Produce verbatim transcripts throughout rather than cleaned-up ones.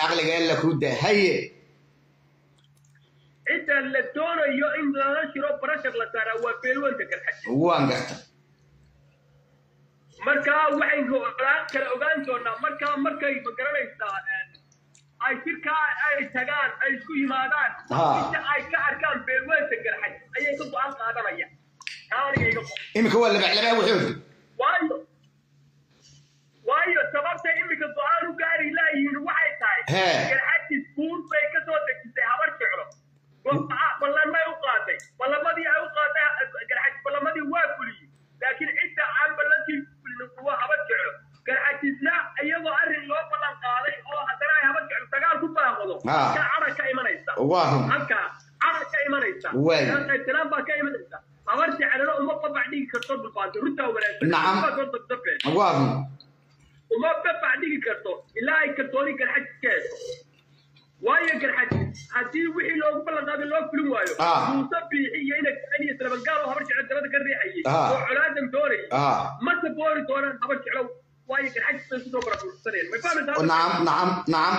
عقلك قال لك رده هي انت اللي تورو يو ان لا شرو برشر لا ترى وبيلون تكحج وان قحت marka waxay go'aan kala ogaan doonaa marka markay magaranaysaa ay shirka ay tagaan ay isku yimaadaan inta ay ka arkaan beelweynta garxay ayay ka go'aan qaadanaya kaaniga imika wala baclaba wuxuu waayo waayo sababta imika go'aan u gaari laayihiin waxay tahay garxay iskuul bay ka soo degtay habar jeclo go'aan ballamay u qaaday ballamadii ay u qaaday garxay ballamadii waa kuliyay laakiin inta aan ballantii هو هبط جعله كان عكسنا أيضا أرن لو بلان قاضي أو هترى هبط جعله تقال كبا خذوا كان عرش كإيمان يستا واهم هكا عرش كإيمان يستا وين كان السلام با كإيمان يستا هبط جعله وما طبع ديك كرتون بالفاضي رتا ولا نعم واهم وما طبع ديك كرتون إلا أي كرتوني كان حد كاس وايا كان حد هدي وحي لو بلان قاضي لو كل وايو مصبي هي إنك أني سلام قالوا هبط جعله ترى كرري حي وعلادم دوري ما تبوري دوران هبط جعله وايا كان حد تسدو برا السنين ما فاهم نعم نعم نعم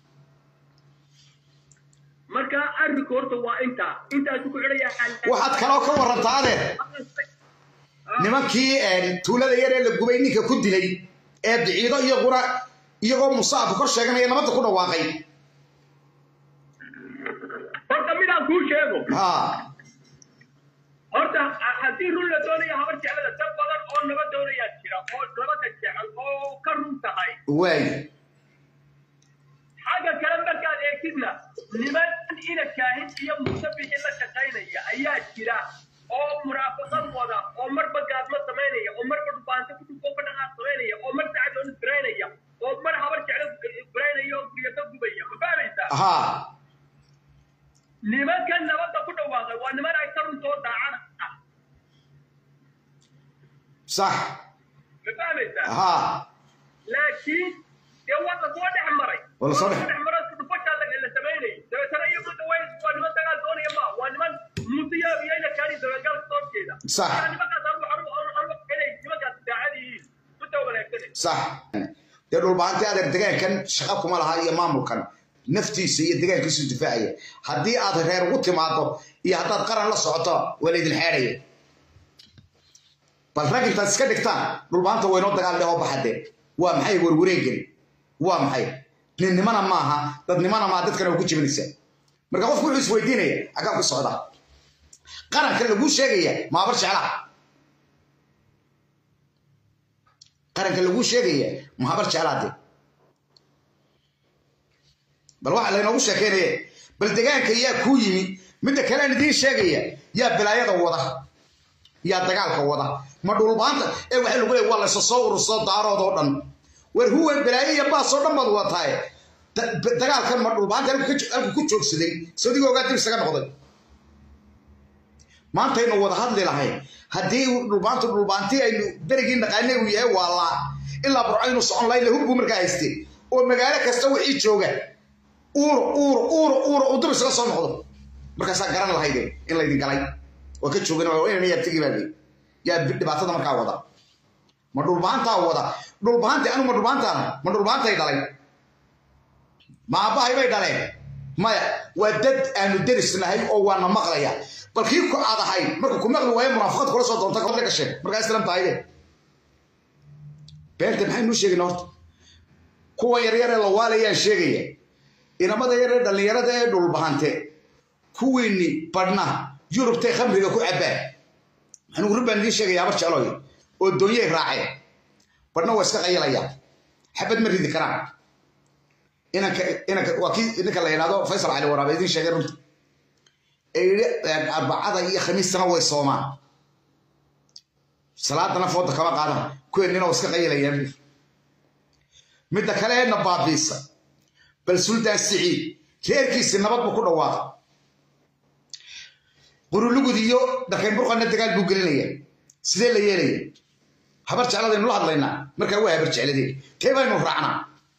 marka arinku horta waa inta inta ku xiraya waxaad kala ka warantaade nimankii ee tuulada yar ee la gubay ninka ku dilay ee biciido iyo qura iyagoo musaab kor sheeganaya nabada ku dhawaaqay horta midaan ku sheego ha horta hadii run la doonayo habar jeclada dad badan oo nabad doonaya jira oo nabada jecel oo ka run tahay way حاجة كلام بقى أكيدنا لمن إلى كاهن هي مسبح إلا شقينية أيها كلا أو مرافقة وضع أو مربى قاد ما ثمانية أو مربى بانت كتب فوقنا قاد ثمانية أو مربى تعدون برينية أو مربى حبر تعرف برينية أو بريتك بيا ما فاهم إنت ها لمن كان نبض كله واقع وأن ما أكثر من صوت عنا صح ما فاهم إنت ها لكن يوم تقول عمري والله صالح عمري تفوت على اللي سمعني ترى ترى يوم توين وأنا ما تقال دوني ما وأنا ما موسيقى بيجي كاري ترى قال صوت كذا صح أنا ما قدر أروح أروح أروح كذا ما قدر تعالي كنت ولا كذا صح يقول بعد هذا الدقائق كان شغلكم على هاي مامو كان نفتي سي الدقائق كيس الدفاعية هدي هذا غير وقت معه يهدد قرن للصعطاء وليد الحارية بالرجل تسكت كتان يقول بعد وين الدقائق له بحده ومحي وروريجن ومحي nin nimana maaha dad nimana ma dadkana ugu jibinaysa marka qofku wuxuu isweydiinaya agaa ku socda qaranka lagu sheegaya ma bar jeclaa qaranka lagu sheegaya ma bar jeclaade bal waxa la inoogu sheekeynaya bal deegaanka yaa ku yimi midda kale aan idin sheegaya yaa bilaayada wada yaa dagaalka wada ma dhulbaanta ee waxa lagu leeyahay waa la soo ururso daarood oo dhan war huwa bilaayada baa soo dhamad wataay dagaalkan ma dhulbaanta halku ku joogsaday soodigooga dib isaga noqday maanta inuu wada hadli lahayn haddii dhulbaanta dhulbaantii aynu berigii naqaanay uu yahay waa la ilaa burcaynu socon lahayn la hubbu markaa haystay oo magaalo kasta wixii jooga uur uur uur uur u dib isaga soo noqdo markaasaa garan lahaydeen in laydin galay waa ka joogana waa inay yaa tegi baadii yaa dhibaatada markaa wada ma dhulbaantaa wada dhulbaantii anu ma dhulbaantaana ma dhulbaantay dhalay ma aabbahay bay dhaleen maya waa dad aanu derisnahay oo waana maqlaya bal kii ku aadahay markuu ku maqli waayo munaafaqad kula soo doonta kodle gashay markaa islaam tahayde beenta maxay nuu sheegayna horta kuwa yaryar ee la waalayaan sheegaya inamada yar ee dhallinyarada ee dhulbahante kuwiinni badhna yurubtay khamriga ku cabbaan anigu run baan idiin sheegaya habar jeclooy oo doonyay raaceen badhna waa iska qayalayaan xabad ma ridi karaan inanka inanka waa kii ninka la yidhahdo faysal cali waraabe idiin sheegay runta ee arbacada iyo khamiistana way soomaan salaadana fooda kama qaadan kuweenina waa iska qayalayaan midda kale ee nabaabiisa bal suldaan siciid reerkiisi nabad buu ku dhawaaqay qurulugud iyo darkeen burqana dagaal buu gelinaya sidee la yeelaya habar jecladaynu la hadlaynaa markaa waa habar jecladeen tee baynu raacnaa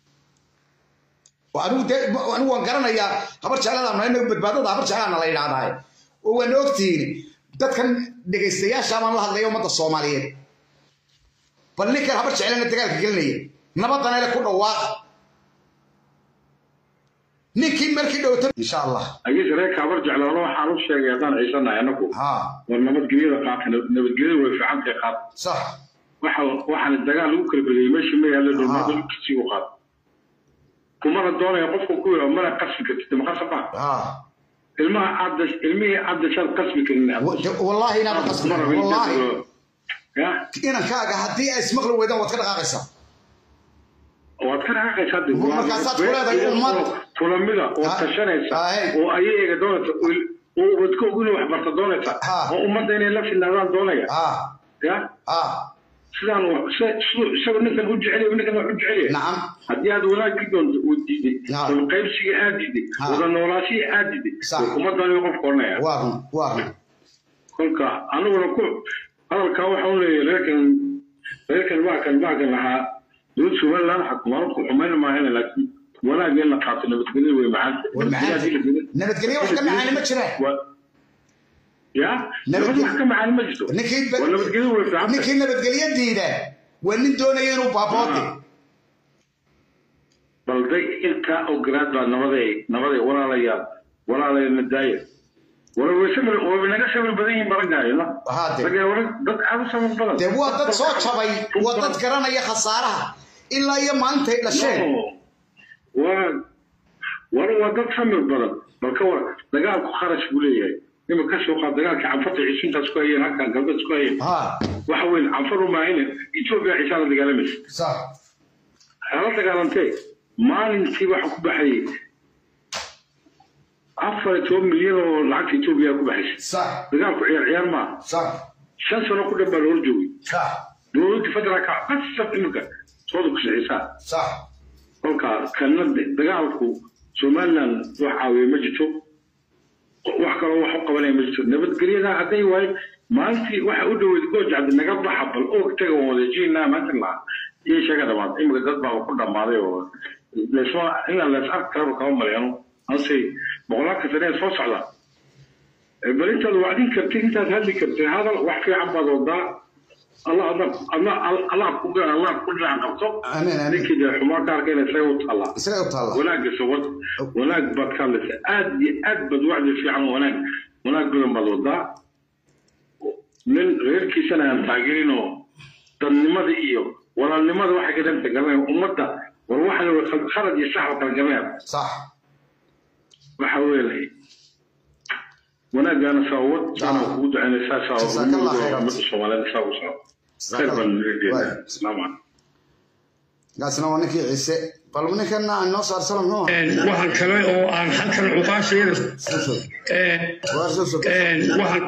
وأنا أنا وانقرنا يا خبر شغلة ما إنه بدبادة خبر شغلة أنا لا ينادى وأنا وقتين ده كان دقيقة شام الله هذا يوم الصوماليين فلنك خبر شغلة نتقال كقلني نبض أنا لكل واقع نكين مركي دوت إن شاء الله أجيس ريك أرجع لله حروش شيء يدان عيسنا أنكو ها والنمط جديد قاعد نمط جديد وفي عمق قاعد صح واحد واحد الدجال ممكن بدي يمشي مية اللي دول كتير وقاعد كمان الدولة يقفوا كوي ومرة قسم كتير ما قسم بقى ها الماء عد المية عد شال قسم كنا والله أنا بقسم والله يا أنا كاجا هدي اسمه لو ويدا وتكلم قاقسة وأتكلم عن قصة ومركزات كلها ذي أمة تلميذة وتشريس وأيه دولة وتكون كل واحد برتدولة وأمة ديني لا في النظام دولة يا آه سلام شو شو نقدر نرجع عليه ونقدر نرجع عليه نعم هدي هذا ولا كيدون ودي والقيب شيء عادي ولا ولا شيء عادي وأمة دولة يقف قرنيا واهم واهم كل كا أنا ولا كل أنا الكاو حولي لكن لكن ما كان ما كان لها دول شو ولا أنا حكمارك وحمانا ما هنا لكن ولا قلنا قاتل نبتقلي ومعاد نبتقلي وحكم معاني ما تشرح يا نبتقلي وحكم معاني ما جدو ولا نبتقلي وفعلا نكين نبتقلي يدينا وإن دونا ينو بابوتي بل ذي إلكا أو قراد نمضي نمضي ولا ليا ولا ليا مداية ولا وسمر وبنجا سمر بدين برجعي لا هذا رجع ولا ضد أبو سمر بلد ده هو ضد صوت شبي وضد كرنا يا خسارة إلا يا ما أنت إلا شيء و ولا ضد سمر بلد بالكور دجال خارج بوليه لما كسر قاد دجال كعم فتح عشرين تسكوية هكذا قبل تسكوية ها وحول عم فرو ما هنا يشوف يا عشان دجال مش صح هذا دجال أنتي ما ننسي واحد بحي أفضل توم مليون لعك إثيوبيا كبحش. صح. بقى عيار عيار ما. صح. شان سنة كده بالورجوي. صح. دولت فترة كا بس سب إنك صادق سعيسى. صح. كلها كان بقى عكو سومالنا وحاوي مجتو وحكوا وحق ولا مجتو نبت قرينا عدي واي ما أنت وحود ويتجوج عند النقاب حب الأوك تجوا وذجينا مثلا إيش هذا ما إما قد بقى كل ما ذي ليش ما إلا ليش أكثر كم مليون أصلي بقولك كثيرين صوص على بل أنت الوعدين كرتين أنت هذي كرتين هذا وحكي عم بضوضاء الله الله الله الله كل الله كل عن قصب أنا ليك إذا حمار كاركين سيوت الله سيوت الله ولا جسوت ولا بكالس أدي أد بدوعد في عم ولا ولا بدون بضوضاء من غير كيسنا ينتاجرينه تنمد إياه ولا النمد واحد كده أنت جماعة أمته والواحد خرج يشحط الجماعة صح وحولي وانا انا صوت انا وجود انا اساسا جزاك الله خير الصومالي ساو ساو خير بالرجال السلام عليكم قاسنا ونك عيسى قالوا كان الناس صار سلام هو waxaan kale oo aan halkan uqaasheeyo ee ee waxaan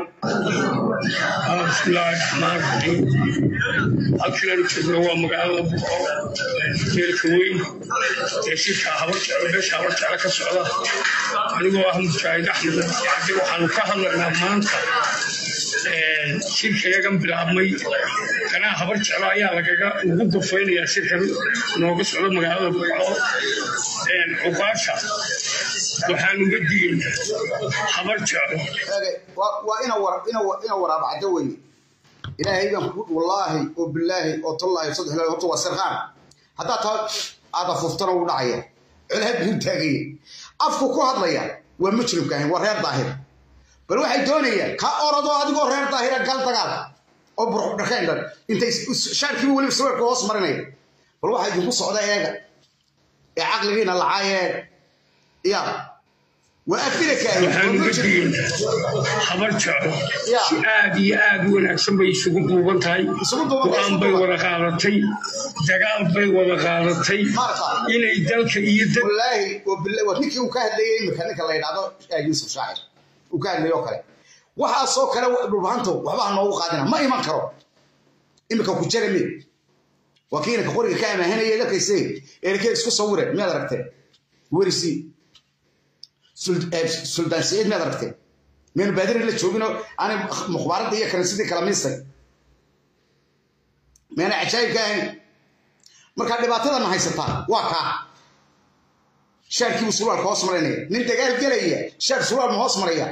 aslaa maartay halkan joogo waa magaalada jeelka weyn ee shirka habarta beesha habarta ka socda anigoo ah mujaahid axmed cabdi waxaan ka hadlaynaa maanta ee shirkayagan bilaabmay kana habarta ayaa lagaga ugu dufeynaya shirkan nooga socda magaalada buuxo ee uqaasha waxaan uga digay habarta waa ina war ina ina waraab cadaway ilaahay baan ku wallahi oo billahi oo tallahi saddex ilaahay horta waa sirqaan hadaa taa aada fuftana u dhacaya ilaahay buu taagay afku ku hadlaya waa mujrimka ahayn waa reer daahir bal waxay doonayaan ka orado adigoo reer daahir gal dagaal oo burux dhaqayn dad inta shaarkii wali soo ka hoos marinay bal waxa idinku socda eega ee aqligiina lacaayeen ya وأفلك habarta si aad iyo aad u wanaagsan bay isugu duuban tahay go'aan bay wada qaadatay dagaal bay wada qaadatay inay dalka iyo dad wallahi wabillahi wadkii uu ka hadlayay imika ninka la yiraahdo Yuusuf Shaacir uu ka hadlayo kale waxa soo kale dhulbaanto waxba noogu qaadina ma iman karo imika ku jeremi wakiilka qoriga ka amahanaya dalkaysay eerkay isku sawireen ma aragtay warisi سلطان سعيد ما دركتي من بادر اللي تشوفينه انا مخبرات دي كرنسيدي كلاميستي ما انا عجايب كاين marka dhibaatada ma haysataa waa ka sharkii usulal hoos marinay nin dagaal galaya shar sulal ma hoos maraya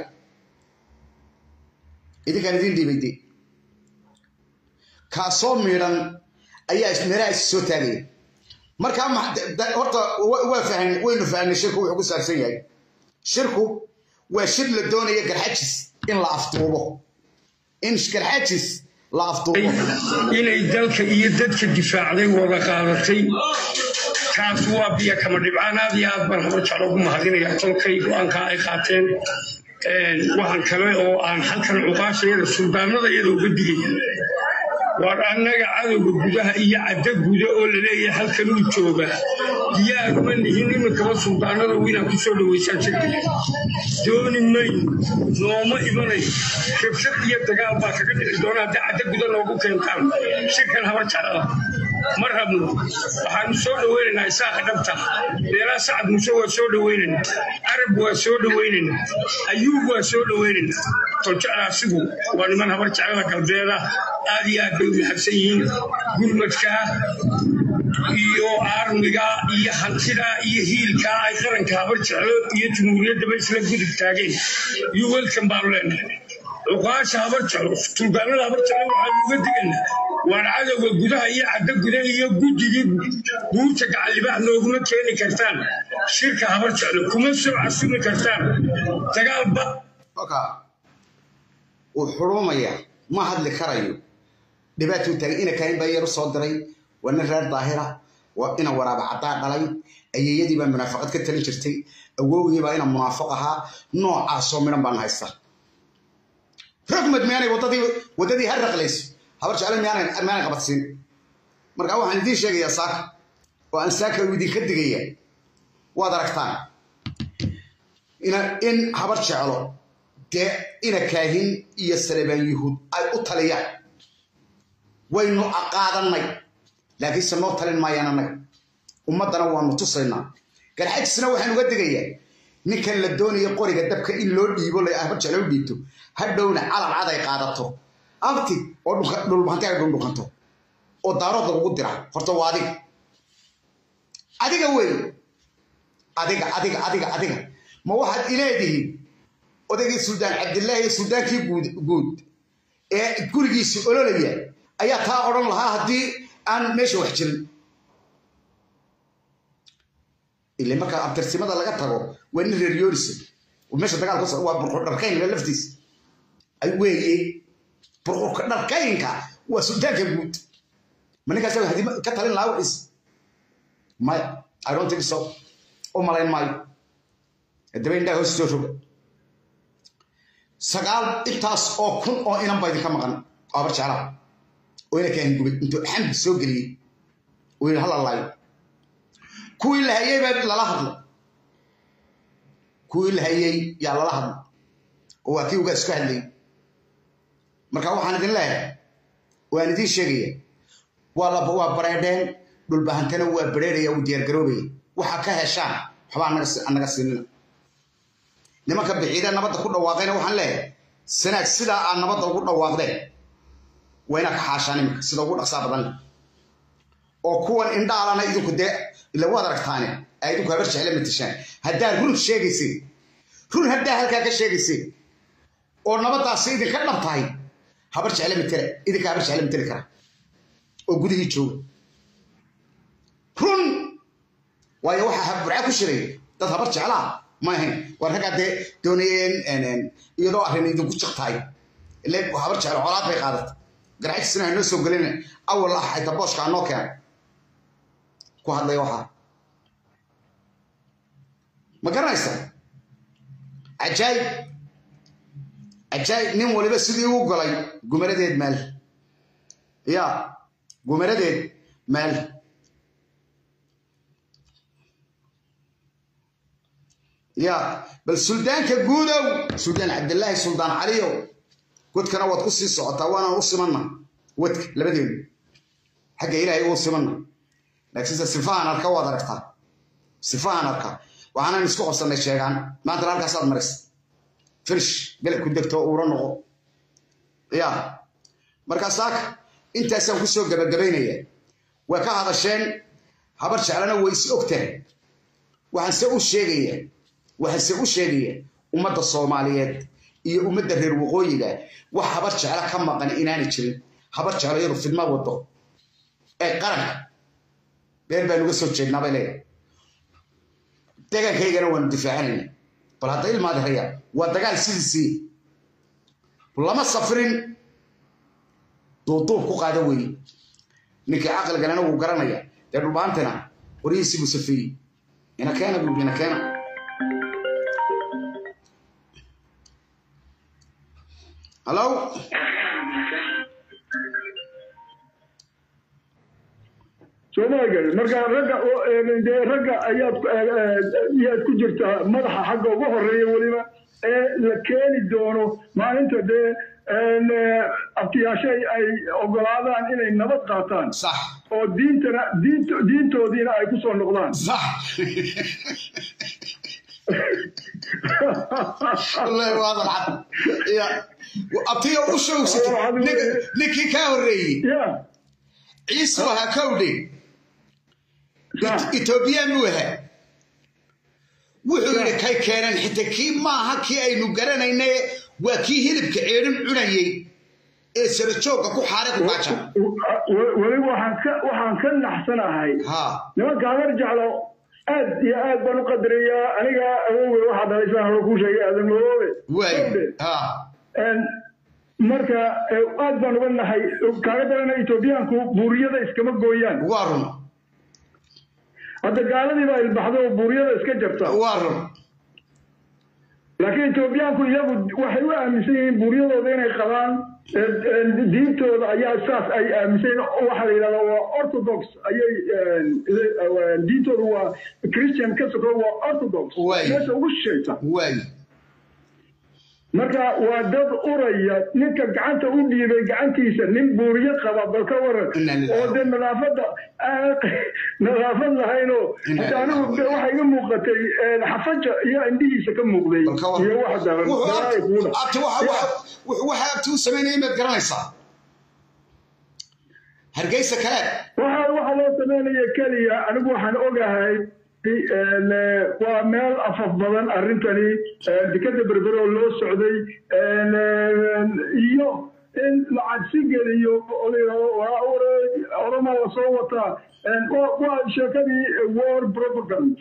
idin kan idin dibidi ka soo miiran ayaa ismeeraa soo taagay marka horta waa fahan waynu fahanay shirku wuxuu ku saabsan yahay shirku waa shir la doonayo garxajis in la aftuubo in garxajis la aftuubo inay dalka iyo dadka difaacday wada qaadatay kaas waa biya kama dhibcaanaad iyo aad baan habar jeclo ugu mahadinayaa tolkay go-aanka ay qaateen waxaan kale oo aan halkan cuqaashayada suldaanada iyada uga digaya war annaga cadowga gudaha iyo cadda guda oo la leeyahay halkan uu jooga diyaaruma nihin iminkaba suldaanada inaan ku soo dhaweysaan shirkiga dooni mayn nooma imanayo shibshad iyo dagaal baa kaga dhici doona haddii cadda guda noogu keentaan shirkan habar jeclada ma rabno waxaanu soo dhaweynaynaa isaaqa dhabta beelaa sacad muse waa soo dhaweynaynaa carab waa soo dhaweynaynaa ayuub waa soo dhaweynaynaa toljeclaasigu waa niman habar jeclada galbeeda aad iyo aad bay u maxabsan yihiin gurmadka iyo armiga iyo hantida iyo hiilka ay qaranka habar jeclo iyo jumhuuriyaddaba isla gudub taageen iyo welkan baanu leenahay cuqaasha habar jeclo suldaanada habar jeclo waxaanu uga digaynaa waan cadowga gudaha iyo cadda gudaha iyo guddigii buurta gacalibaax nooguma keeni kartaan shirka habar jeclo kuma soo casumi kartaan dagaalba wuu xurumaya ma hadli karayo dhibaatuu taagay ina kaahin baa yar u soo diray waa nin reer daahira waa ina waraaba caddaa dhalay ayeeyadii baa munaafaqad ka talin jirtay awowgii baa ina munaafiq ahaa noocaasoo midhan baan haysta ragmad miyaanay wadadii wadadii ha raqlayso habar jeclo miyaanay miyaanay qabadsiin marka waxaan idiin sheegayaa saaka oo aan saaka idinka digaya waad aragtaan ina in habar jeclo dee ina kaahin iyo salebaan yuhuud ay u taliyaan waynu aqaadanay laakiin se noo talin maayaan annaga ummaddana waanu tusaynaa garxajisna waxaan uga digayaa ninkan la doonayo qoriga dabka in loo dhiibo la habar jeclo u dhiibto hadhowna calal cad ay qaadato abti oo dhulbahantay ay dhundhukanto oo daarood lagugu dira horta waa adiga adiga wey adiga adiga adiga adiga ma waxaad ileedihiin odaygii suldaan cabdillaahi iyo suldaankii guud guud ee gurigiisi ololaya ayaa taa odhan lahaa haddii aan meesha wax jirin ilaa marka abtirsimada laga tago waa nin reer yoorisa meesha dagaalka waa burqur dharkaynka laftiisa ay weeye burqurka dharkaynka waa suldaanka guud ma ninkaas haddii ka talin lahaa waxiis maya I don't think so oo malayn maayo haddaba indhaha hoos soo roga sagaal intaas oo kun oo inan baa idinka maqan habar jeclaa oo ina kaahin gubay intuu xamdi soo geliyey oo yidhi hala laayo kuwii la hayay baa lala hadlo kuwii la hayay yaa lala hadlo oo waa kii ugaa isku hadlayay marka waxaan idin leeyahay waan idiin sheegaya waa la waa bareedheen dhulbahantana waa bareeraya uu diyaargaroobaya waxaa ka heshaan waxbaa annaga siinina nimanka bixiida nabadda ku dhawaaqayna waxaan leeyahay sanaag sidaa aad nabadda ugu dhawaaqdeen waa inaad ka xaashaan iminka sida ugu dhaqsaa badan leh oo kuwan indhaalana idinku dee ila waad aragtaane ay idinku habar jecla matashaan haddaad run sheegaysay run haddaa halkaa ka sheegaysay oo nabaddaasi idinka dhab tahay habar jecla matela idinka habar jecla mateli kara oo gudihii jooga run waayo waxaa burca ku shiray dad habar jeclaa ma ahayn waa raggaa dee doonayeen iyadoo arrin idinku jiq tahay ile habar jeclo colaad bay qaadatay garxajisna hanoo soo gelina awal ah xayta booshka anoo keenay ku hadlaya waxaa ma garanaysa cajaayib cajaayib nin waliba sidii u galay gumaradeed meel ya gumaradeed meel ya bal suldaanka guudow suldaan cabdillaahi suldaan caliyow godkana waad ku sii socotaa waanaan u simanna wadka labadeenu xagga ilaahay uu simanna laakiinse sifahan arka waad aragtaa sifahan arka waxaanan isku qabsannay sheegaan maantana halkaasaad maraysa finish beled ku degto uura noqo ya markaa saaka intaasaan ku soo gabagabaynaya way ka hadasheen habar jeclana way is ogtahay waxaan se u sheegaya waxaan se u sheegaya ummadda soomaaliyeed iyo ummadda reer waqooyiga wax habar jecla ka maqan inaanay jirin habar jeclo iyadu fidma wado ee qaranka بين بين وقصة جينا بلي دقان كيغانا وان دفاعنا بل هذا إلما دهيا ودقان سيسي ولما السفرين دوطوب كو قادوي نكي عقل قالنا وقرانيا دير ربانتنا وريسي مسفي هنا كان بيقول هنا كان هلو سوماجل مرجع رجع رجع أيات أيات كجرت مرحة حقه وهرية ولما لكن الدونو ما أنت ده إن أبتيا شيء أي أقوله عن إلى النبض قاتان صح أو دين ترى دين دين تو دين أي كسر نقلان صح الله واضح الحق يا أبتيا وشو سك نك نكي كاوري يا عيسى هكودي إثيوبيا نوها وحول كي كان حتى كي ما هكي أي نجارنا إنه وكي هلب كعيرم عناية سرتشوك كو حارق وقاشا ولي وحن ك وحن كنا حسنا هاي ها لما كان يرجع له أد يا أد بنو قدرية أنا هو واحد على إسلام هو شيء هذا ملوه وين ها إن مركا أد بنو بنا هاي كان درنا إثيوبيا كو بوريا ده إسكما جويان وارم هذا قال لي بقى البحث بوريا ده إسكا جبتا وارم لكن إثيوبيا كو يجود وحيوة مسيين بوريا ده بين الخوان دينتو أي أساس أي مثلا واحد إلى هو أرثوذكس أي دينتو هو كريستيان كسر هو أرثوذكس ناس وش شيء وين مركا ودد أوريا نك قعنت أودي بقعنتي سنين بوريا خباب بالكورة ودن نلافد نلافد هاينو أنا واحد مقتي حفج يا عندي سكم مقضي يا واحد أنت واحد واحد تو سميني ما تقرأيصا هرجيسة كلام واحد واحد لو سميني كليا أنا بوحنا أوجهاي ومال أفضل أرنتني بكذا بربرو لو سعودي يو العكسين يو ورما وصوتا وشكلي وور بروباغاند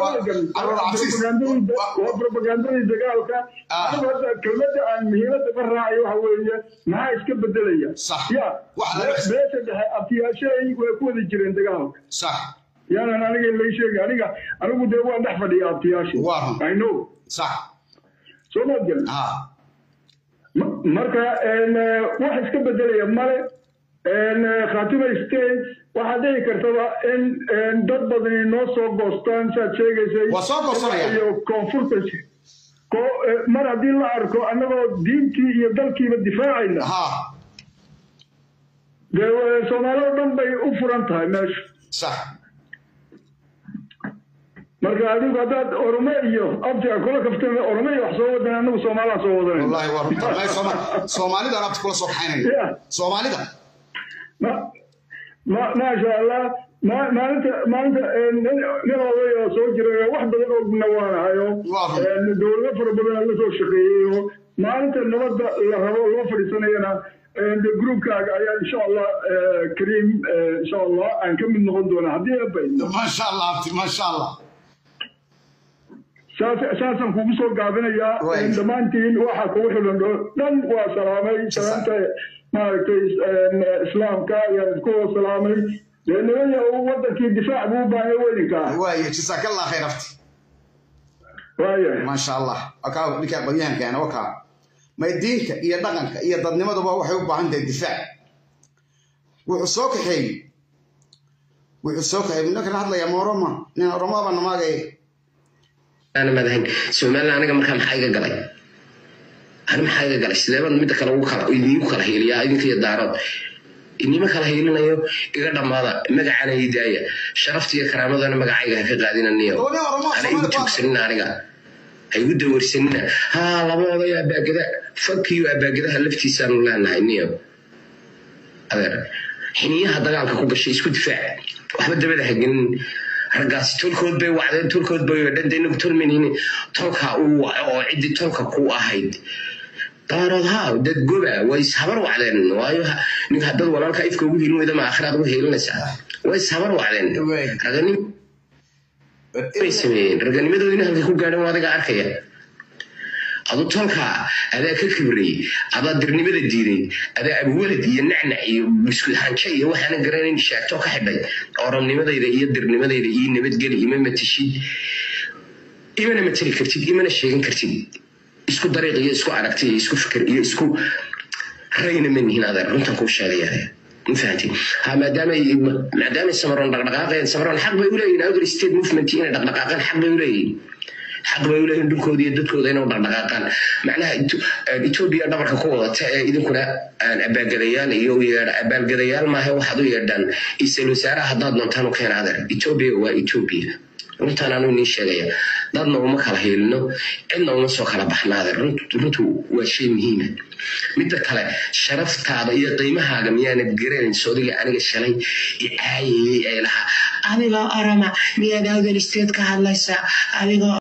وبروباغاند دجالك أنا كلمة عن مهنة برا أيوة هوية ما يسكب الدلية صح يا واحد بس ده أفيا شيء ويكون الجيران دجالك صح يعني أنا أقول لك شيء أنا أنا أقول ده واحد نحفظ يا أبتياشي واهم I know صح شو ما تقول آه مركا إن واحد كبد لي مالي إن خاتمة ستيج واحد يكرتوا إن إن ضد بدني نص أغسطس شيء شيء وصار قصنا يعني كونفورتش كو مرة دين لا أركو أنا دين كي يدل كي بالدفاع إلا ها ده سومالو دم بي أفرنتها ماشي صح marka adigu hadaad orome iyo abtiga kula kaftay orome wax soo wadana anagu Soomaaliya soo wadana wallahi war wallahi Soomaali Soomaalida rabta kula soo xaynay Soomaalida ma ma ma sha Allah ma maalinta maalinta nabadayo soo jiray wax badan oo nawaanayo dawladda fara badan la soo shaqeeyo maalinta nabadda la rabo loo fadhiisanayna the group kaaga ayaa insha Allah Kareem insha Allah aan ka mid noqon doona hadii ay baydo ma sha Allah ma sha Allah أساساً كوبسو قابلنا يا دمانتين واحد كوح لندن دن وسلامي سلامته ما كيس إسلام كا يا كو سلامي لأنه هو وضع كي دفاع مو باهي وينكا واي جزاك الله خير أختي واي ما شاء الله أكاو لك بيان كان وكا ما يدينك يا دغنك يا ضدنمه دبا waxay u baahan tahay difaac wuxuu soo kaxay wuxuu soo kaxay ninka hadlaya mooroma nin oroma baan maagay أنا مذهب سومالنا أنا كم كم حاجة قلي أنا محاجة قلي سليمان ميت كلا وكلا إني وكلا هي اللي عايزين في الدارات إني ما كلا هي لنا يو يقدر ماذا مجا أنا هداية شرفتي يا كرام هذا أنا مجا عايزة في قاعدين النيو أنا يقول سننا أنا قال هيقول دور سننا ها لا ما يا أبا كذا فكيو أبا كذا هلفتي سان لنا النيو هذا حيني هذا قال كوب الشيء سكوت فعل وحبة دبل حقن رجعت تلكود بي وعدين تلكود بي ودين تل من هنا تلكها أو أو عدة تلكها قوة هيد طارها ده جوبا ويسحبر وعدين وايوها نك هذا ولا كيف كوجي إنه إذا ما آخر هذا هي لنا ساعة ويسهر وعدين رجعني بيسمين رجعني ما دون هذا يكون قاعد ما ذاك عارفيا هذا طلقة هذا ككبري هذا درني بدي ديري هذا ولد ينعنع بسكوت هانشي هو حنا قرانين شاك توك حبي أورمني ماذا إذا يدرني ماذا إذا يني بتقلي إمام تشي إيمان ما تري كرتيد إيمان الشيء كرتيد إسكو طريقة إسكو عرفتي إسكو فكر إسكو رأينا مني هنا هذا رنتم كوش هذه مفهمتي ها ما دام ما دام السمرون دقدقاقين السمرون حق بيقولين هذول ستيت موفمنتين دقدقاقين حق بيقولين حق بيقولين دكودي دكودي إنه دقدقاقين معناها إثيوبيا دبرك قوة إذا كنا أباقديال يوير أباقديال ما هو حدو يردان يسلو سارة هذا نتانو كان هذا إثيوبيا وإثيوبيا runtaan aanu nii sheegaya dadna uma kala heelino cidna uma soo kala baxna adeer runtu waa shay muhiima midda kale sharaftaada iyo qiimahaaga miyaanad garanayn soodiga aniga shalay icaayayay ay lahaa adiga arama miyaad awdal isteed ka hadlaysaa adiga